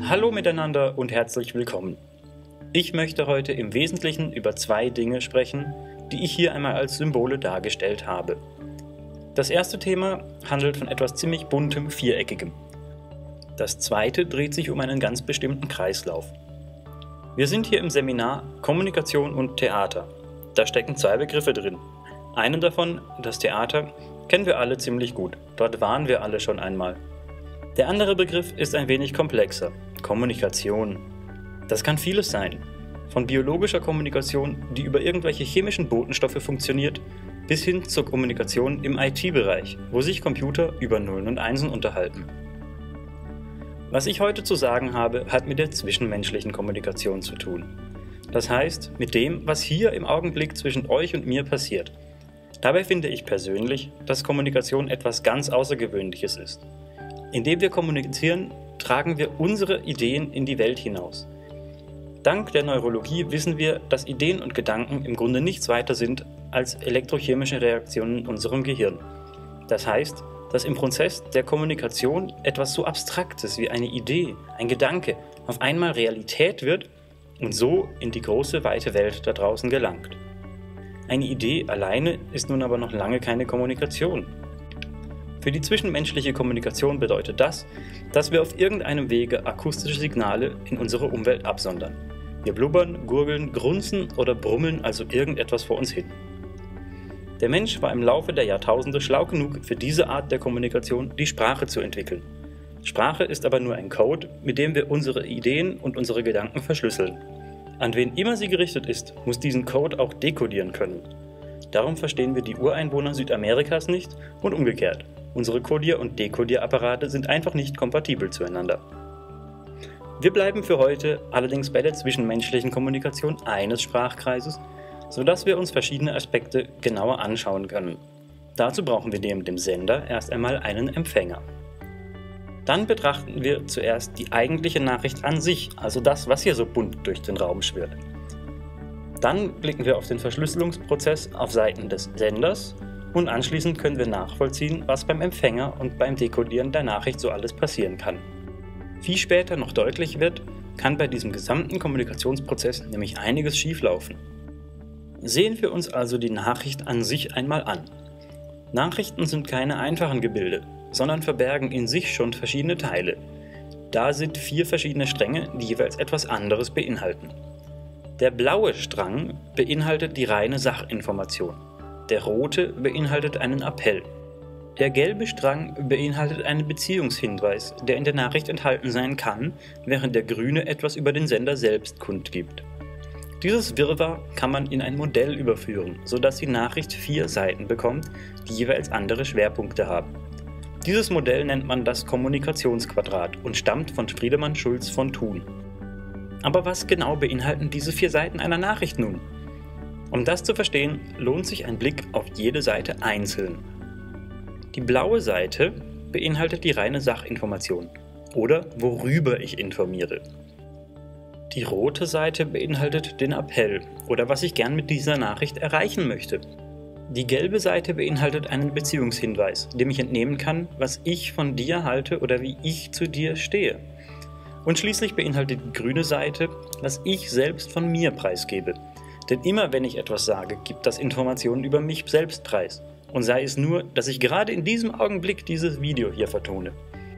Hallo miteinander und herzlich willkommen. Ich möchte heute im Wesentlichen über zwei Dinge sprechen, die ich hier einmal als Symbole dargestellt habe. Das erste Thema handelt von etwas ziemlich buntem, viereckigem. Das zweite dreht sich um einen ganz bestimmten Kreislauf. Wir sind hier im Seminar Kommunikation und Theater. Da stecken zwei Begriffe drin. Einen davon, das Theater, kennen wir alle ziemlich gut. Dort waren wir alle schon einmal. Der andere Begriff ist ein wenig komplexer. Kommunikation. Das kann vieles sein. Von biologischer Kommunikation, die über irgendwelche chemischen Botenstoffe funktioniert, bis hin zur Kommunikation im IT-Bereich, wo sich Computer über Nullen und Einsen unterhalten. Was ich heute zu sagen habe, hat mit der zwischenmenschlichen Kommunikation zu tun. Das heißt, mit dem, was hier im Augenblick zwischen euch und mir passiert. Dabei finde ich persönlich, dass Kommunikation etwas ganz Außergewöhnliches ist. Indem wir kommunizieren, tragen wir unsere Ideen in die Welt hinaus. Dank der Neurologie wissen wir, dass Ideen und Gedanken im Grunde nichts weiter sind als elektrochemische Reaktionen in unserem Gehirn. Das heißt, dass im Prozess der Kommunikation etwas so Abstraktes wie eine Idee, ein Gedanke, auf einmal Realität wird und so in die große, weite Welt da draußen gelangt. Eine Idee alleine ist nun aber noch lange keine Kommunikation. Für die zwischenmenschliche Kommunikation bedeutet das, dass wir auf irgendeinem Wege akustische Signale in unsere Umwelt absondern. Wir blubbern, gurgeln, grunzen oder brummeln also irgendetwas vor uns hin. Der Mensch war im Laufe der Jahrtausende schlau genug, für diese Art der Kommunikation die Sprache zu entwickeln. Sprache ist aber nur ein Code, mit dem wir unsere Ideen und unsere Gedanken verschlüsseln. An wen immer sie gerichtet ist, muss diesen Code auch dekodieren können. Darum verstehen wir die Ureinwohner Südamerikas nicht und umgekehrt. Unsere Kodier- und Dekodierapparate sind einfach nicht kompatibel zueinander. Wir bleiben für heute allerdings bei der zwischenmenschlichen Kommunikation eines Sprachkreises, sodass wir uns verschiedene Aspekte genauer anschauen können. Dazu brauchen wir neben dem Sender erst einmal einen Empfänger. Dann betrachten wir zuerst die eigentliche Nachricht an sich, also das, was hier so bunt durch den Raum schwirrt. Dann blicken wir auf den Verschlüsselungsprozess auf Seiten des Senders und anschließend können wir nachvollziehen, was beim Empfänger und beim Dekodieren der Nachricht so alles passieren kann. Wie später noch deutlich wird, kann bei diesem gesamten Kommunikationsprozess nämlich einiges schieflaufen. Sehen wir uns also die Nachricht an sich einmal an. Nachrichten sind keine einfachen Gebilde, sondern verbergen in sich schon verschiedene Teile. Da sind 4 verschiedene Stränge, die jeweils etwas anderes beinhalten. Der blaue Strang beinhaltet die reine Sachinformation. Der rote beinhaltet einen Appell. Der gelbe Strang beinhaltet einen Beziehungshinweis, der in der Nachricht enthalten sein kann, während der grüne etwas über den Sender selbst kundgibt. Dieses Wirrwarr kann man in ein Modell überführen, sodass die Nachricht 4 Seiten bekommt, die jeweils andere Schwerpunkte haben. Dieses Modell nennt man das Kommunikationsquadrat und stammt von Friedemann Schulz von Thun. Aber was genau beinhalten diese 4 Seiten einer Nachricht nun? Um das zu verstehen, lohnt sich ein Blick auf jede Seite einzeln. Die blaue Seite beinhaltet die reine Sachinformation oder worüber ich informiere. Die rote Seite beinhaltet den Appell oder was ich gern mit dieser Nachricht erreichen möchte. Die gelbe Seite beinhaltet einen Beziehungshinweis, dem ich entnehmen kann, was ich von dir halte oder wie ich zu dir stehe. Und schließlich beinhaltet die grüne Seite, was ich selbst von mir preisgebe. Denn immer wenn ich etwas sage, gibt das Informationen über mich selbst preis. Und sei es nur, dass ich gerade in diesem Augenblick dieses Video hier vertone.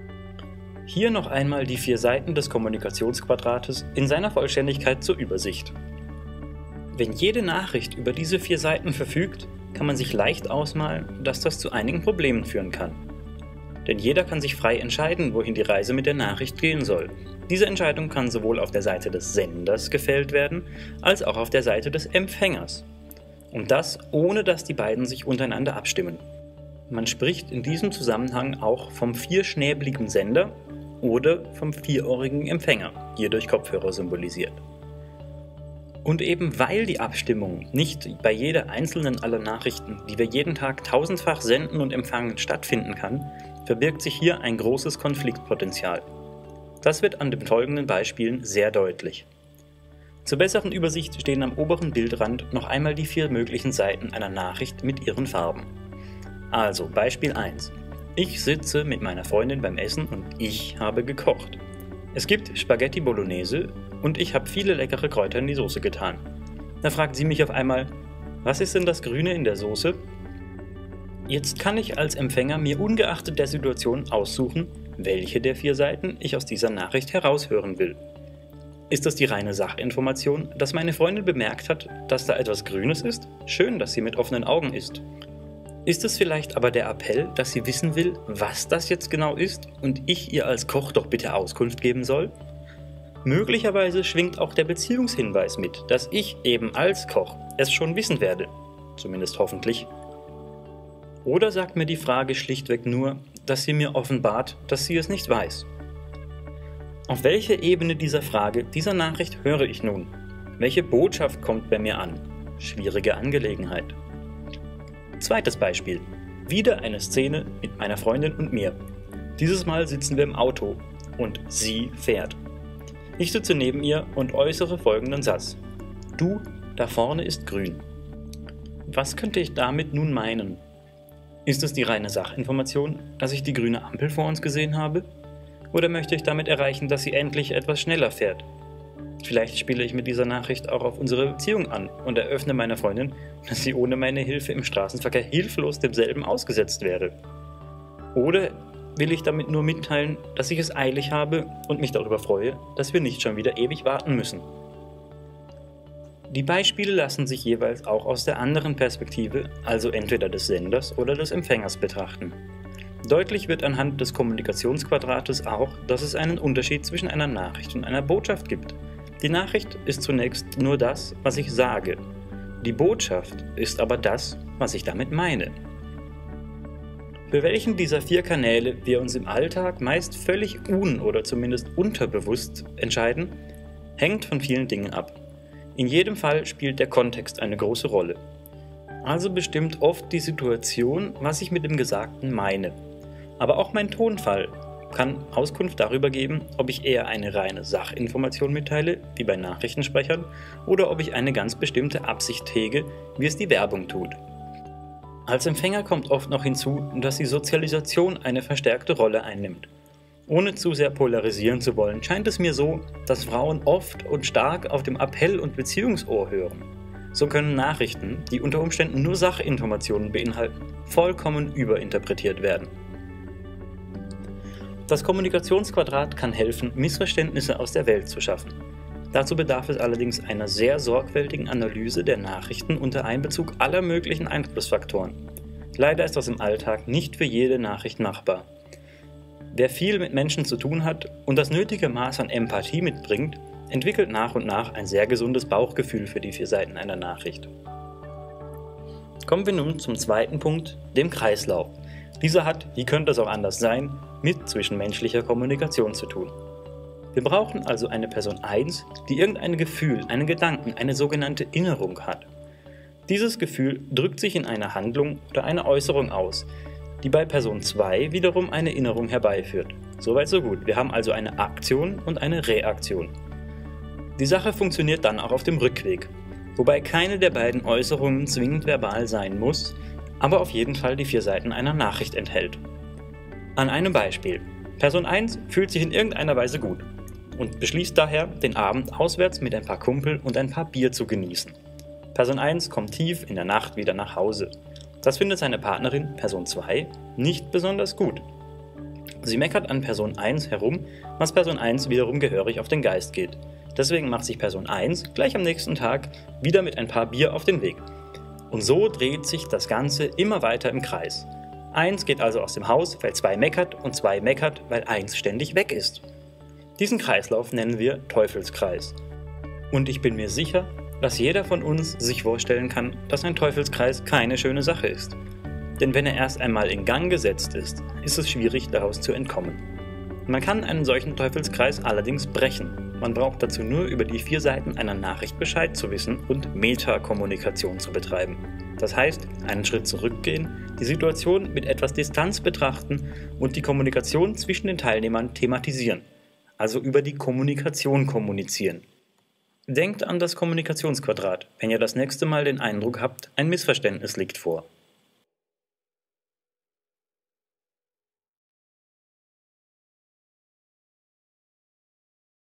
Hier noch einmal die 4 Seiten des Kommunikationsquadrates in seiner Vollständigkeit zur Übersicht. Wenn jede Nachricht über diese 4 Seiten verfügt, kann man sich leicht ausmalen, dass das zu einigen Problemen führen kann. Denn jeder kann sich frei entscheiden, wohin die Reise mit der Nachricht gehen soll. Diese Entscheidung kann sowohl auf der Seite des Senders gefällt werden, als auch auf der Seite des Empfängers. Und das, ohne dass die beiden sich untereinander abstimmen. Man spricht in diesem Zusammenhang auch vom vierschnäbligen Sender oder vom vierohrigen Empfänger, hier durch Kopfhörer symbolisiert. Und eben weil die Abstimmung nicht bei jeder einzelnen aller Nachrichten, die wir jeden Tag tausendfach senden und empfangen, stattfinden kann, verbirgt sich hier ein großes Konfliktpotenzial. Das wird an den folgenden Beispielen sehr deutlich. Zur besseren Übersicht stehen am oberen Bildrand noch einmal die 4 möglichen Seiten einer Nachricht mit ihren Farben. Also Beispiel 1. Ich sitze mit meiner Freundin beim Essen und ich habe gekocht. Es gibt Spaghetti Bolognese und ich habe viele leckere Kräuter in die Soße getan. Da fragt sie mich auf einmal, was ist denn das Grüne in der Soße? Jetzt kann ich als Empfänger mir ungeachtet der Situation aussuchen, welche der 4 Seiten ich aus dieser Nachricht heraushören will. Ist das die reine Sachinformation, dass meine Freundin bemerkt hat, dass da etwas Grünes ist? Schön, dass sie mit offenen Augen isst. Ist es vielleicht aber der Appell, dass sie wissen will, was das jetzt genau ist und ich ihr als Koch doch bitte Auskunft geben soll? Möglicherweise schwingt auch der Beziehungshinweis mit, dass ich eben als Koch es schon wissen werde. Zumindest hoffentlich. Oder sagt mir die Frage schlichtweg nur, dass sie mir offenbart, dass sie es nicht weiß? Auf welche Ebene dieser Frage, dieser Nachricht höre ich nun? Welche Botschaft kommt bei mir an? Schwierige Angelegenheit. Zweites Beispiel. Wieder eine Szene mit meiner Freundin und mir. Dieses Mal sitzen wir im Auto und sie fährt. Ich sitze neben ihr und äußere folgenden Satz. Du, da vorne ist grün. Was könnte ich damit nun meinen? Ist es die reine Sachinformation, dass ich die grüne Ampel vor uns gesehen habe? Oder möchte ich damit erreichen, dass sie endlich etwas schneller fährt? Vielleicht spiele ich mit dieser Nachricht auch auf unsere Beziehung an und eröffne meiner Freundin, dass sie ohne meine Hilfe im Straßenverkehr hilflos demselben ausgesetzt wäre. Oder will ich damit nur mitteilen, dass ich es eilig habe und mich darüber freue, dass wir nicht schon wieder ewig warten müssen? Die Beispiele lassen sich jeweils auch aus der anderen Perspektive, also entweder des Senders oder des Empfängers, betrachten. Deutlich wird anhand des Kommunikationsquadrates auch, dass es einen Unterschied zwischen einer Nachricht und einer Botschaft gibt. Die Nachricht ist zunächst nur das, was ich sage. Die Botschaft ist aber das, was ich damit meine. Für welchen dieser 4 Kanäle wir uns im Alltag meist völlig oder zumindest unterbewusst entscheiden, hängt von vielen Dingen ab. In jedem Fall spielt der Kontext eine große Rolle. Also bestimmt oft die Situation, was ich mit dem Gesagten meine. Aber auch mein Tonfall kann Auskunft darüber geben, ob ich eher eine reine Sachinformation mitteile, wie bei Nachrichtensprechern, oder ob ich eine ganz bestimmte Absicht hege, wie es die Werbung tut. Als Empfänger kommt oft noch hinzu, dass die Sozialisation eine verstärkte Rolle einnimmt. Ohne zu sehr polarisieren zu wollen, scheint es mir so, dass Frauen oft und stark auf dem Appell- und Beziehungsohr hören. So können Nachrichten, die unter Umständen nur Sachinformationen beinhalten, vollkommen überinterpretiert werden. Das Kommunikationsquadrat kann helfen, Missverständnisse aus der Welt zu schaffen. Dazu bedarf es allerdings einer sehr sorgfältigen Analyse der Nachrichten unter Einbezug aller möglichen Einflussfaktoren. Leider ist das im Alltag nicht für jede Nachricht machbar. Wer viel mit Menschen zu tun hat und das nötige Maß an Empathie mitbringt, entwickelt nach und nach ein sehr gesundes Bauchgefühl für die 4 Seiten einer Nachricht. Kommen wir nun zum zweiten Punkt, dem Kreislauf. Dieser hat, wie könnte es auch anders sein, mit zwischenmenschlicher Kommunikation zu tun. Wir brauchen also eine Person 1, die irgendein Gefühl, einen Gedanken, eine sogenannte Innerung hat. Dieses Gefühl drückt sich in einer Handlung oder einer Äußerung aus, die bei Person 2 wiederum eine Erinnerung herbeiführt. Soweit so gut. Wir haben also eine Aktion und eine Reaktion. Die Sache funktioniert dann auch auf dem Rückweg, wobei keine der beiden Äußerungen zwingend verbal sein muss, aber auf jeden Fall die 4 Seiten einer Nachricht enthält. An einem Beispiel. Person 1 fühlt sich in irgendeiner Weise gut und beschließt daher, den Abend auswärts mit ein paar Kumpel und ein paar Bier zu genießen. Person 1 kommt tief in der Nacht wieder nach Hause. Das findet seine Partnerin, Person 2, nicht besonders gut. Sie meckert an Person 1 herum, was Person 1 wiederum gehörig auf den Geist geht. Deswegen macht sich Person 1 gleich am nächsten Tag wieder mit ein paar Bier auf den Weg. Und so dreht sich das Ganze immer weiter im Kreis. 1 geht also aus dem Haus, weil 2 meckert und 2 meckert, weil 1 ständig weg ist. Diesen Kreislauf nennen wir Teufelskreis. Und ich bin mir sicher, dass jeder von uns sich vorstellen kann, dass ein Teufelskreis keine schöne Sache ist. Denn wenn er erst einmal in Gang gesetzt ist, ist es schwierig, daraus zu entkommen. Man kann einen solchen Teufelskreis allerdings brechen. Man braucht dazu nur über die 4 Seiten einer Nachricht Bescheid zu wissen und Metakommunikation zu betreiben. Das heißt, einen Schritt zurückgehen, die Situation mit etwas Distanz betrachten und die Kommunikation zwischen den Teilnehmern thematisieren. Also über die Kommunikation kommunizieren. Denkt an das Kommunikationsquadrat, wenn ihr das nächste Mal den Eindruck habt, ein Missverständnis liegt vor.